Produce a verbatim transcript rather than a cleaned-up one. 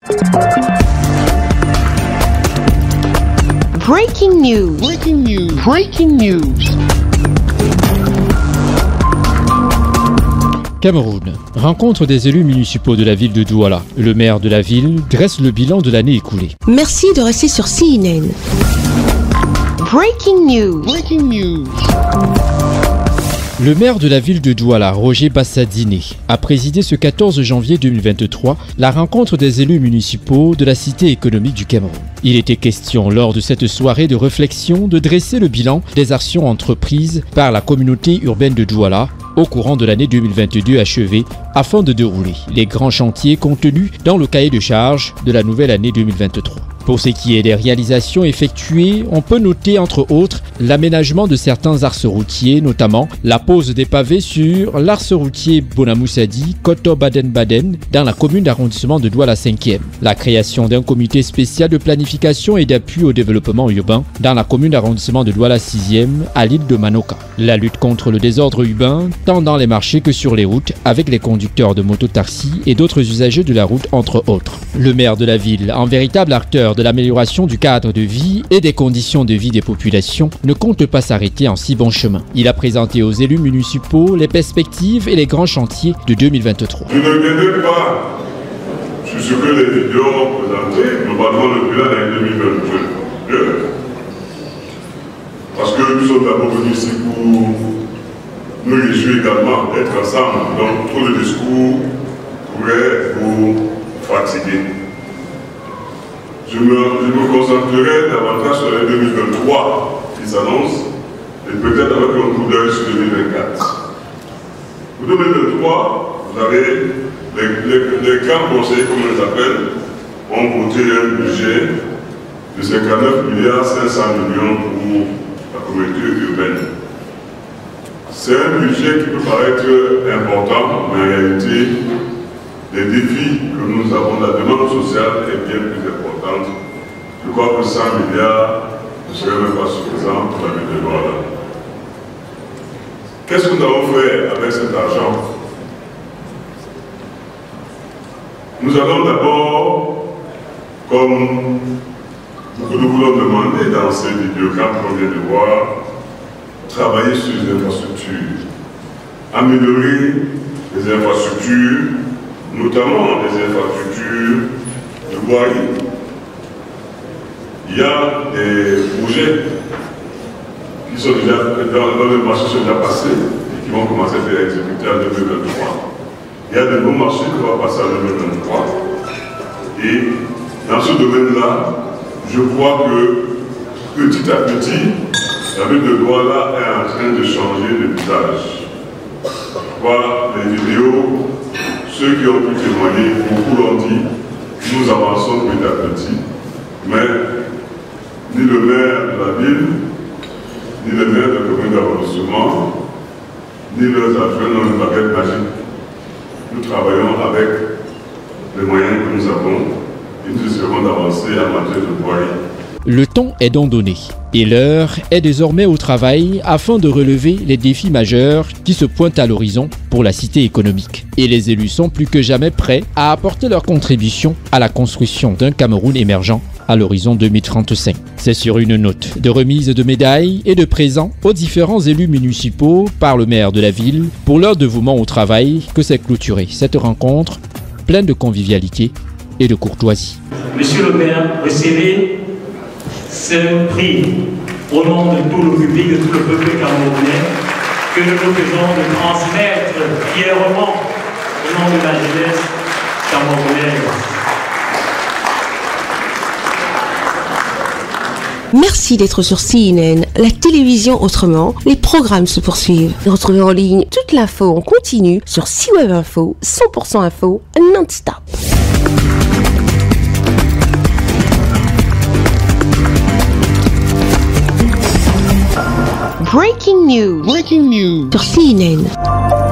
Breaking news. Breaking news. Breaking news. Cameroun. Rencontre des élus municipaux de la ville de Douala. Le maire de la ville dresse le bilan de l'année écoulée. Merci de rester sur C N N. Breaking news. Breaking news. Le maire de la ville de Douala, Roger Bassadine, a présidé ce quatorze janvier deux mille vingt-trois la rencontre des élus municipaux de la cité économique du Cameroun. Il était question lors de cette soirée de réflexion de dresser le bilan des actions entreprises par la communauté urbaine de Douala au courant de l'année deux mille vingt-deux achevée afin de dérouler les grands chantiers contenus dans le cahier de charges de la nouvelle année deux mille vingt-trois. Pour ce qui est des réalisations effectuées, on peut noter entre autres l'aménagement de certains axes routiers, notamment la pose des pavés sur l'axe routier Bonamoussadi, Koto-Baden-Baden dans la commune d'arrondissement de Douala cinquième, la création d'un comité spécial de planification et d'appui au développement urbain dans la commune d'arrondissement de Douala sixième à l'île de Manoka, la lutte contre le désordre urbain tant dans les marchés que sur les routes avec les conducteurs de mototaxis et d'autres usagers de la route entre autres. Le maire de la ville, en véritable acteur de l'amélioration du cadre de vie et des conditions de vie des populations, ne compte pas s'arrêter en si bon chemin. Il a présenté aux élus municipaux les perspectives et les grands chantiers de deux mille vingt-trois. Je ne reviendrai pas sur ce que les vidéos ont présenté, globalement le bilan de deux mille vingt-deux. Parce que nous sommes d'abord venus ici pour nous réjouir également d'être ensemble. Donc tout le discours pourrait vous fatiguer. Je me, je me concentrerai davantage sur l'année deux mille vingt-trois qui s'annonce et peut-être avec un coup d'œil sur deux mille vingt-quatre. Pour deux mille vingt-trois, vous avez les, les, les grands conseillers, comme on les appelle, ont voté un budget de cinquante-neuf milliards cinq cents millions pour la communauté urbaine. C'est un budget qui peut paraître important, mais en réalité, les défis que nous avons, la demande sociale est bien plus importante. Je crois que cent milliards ne serait même pas suffisant pour la ville de Douala. Qu'est-ce que nous avons fait avec cet argent? Nous allons d'abord, comme beaucoup nous voulons demander dans ces vidéogrammes qu'on vient de voir, travailler sur les infrastructures, améliorer les infrastructures, notamment les infrastructures de voirie. Il y a des projets qui sont déjà dans, dans le marché sont déjà passés et qui vont commencer à être exécutés en deux mille vingt-trois. Il y a de nouveaux marchés qui vont passer en deux mille vingt-trois. Et dans ce domaine-là, je crois que petit à petit, la ville de Douala est en train de changer de visage. Voir les vidéos, ceux qui ont pu témoigner, beaucoup l'ont dit, nous avançons petit à petit, mais ni le maire de la ville, ni le maire de la commune d'arrondissement, ni leurs adjoints n'ont une baguette magique. Nous travaillons avec les moyens que nous avons et nous essaierons d'avancer en matière de voirie. Le temps est donc donné et l'heure est désormais au travail afin de relever les défis majeurs qui se pointent à l'horizon pour la cité économique. Et les élus sont plus que jamais prêts à apporter leur contribution à la construction d'un Cameroun émergent à l'horizon deux mille trente-cinq. C'est sur une note de remise de médailles et de présents aux différents élus municipaux par le maire de la ville pour leur dévouement au travail que s'est clôturée cette rencontre pleine de convivialité et de courtoisie. Monsieur le maire, recevez ce prix au nom de tout le public, de tout le peuple camerounais, que nous nous faisons de transmettre fièrement au nom de la jeunesse camerounaise. Merci d'être sur C N N, la télévision autrement. Les programmes se poursuivent. Retrouvez en ligne toute l'info en continu sur C Web Info, cent pour cent info, non-stop. Breaking news. Breaking news. Sur C N N.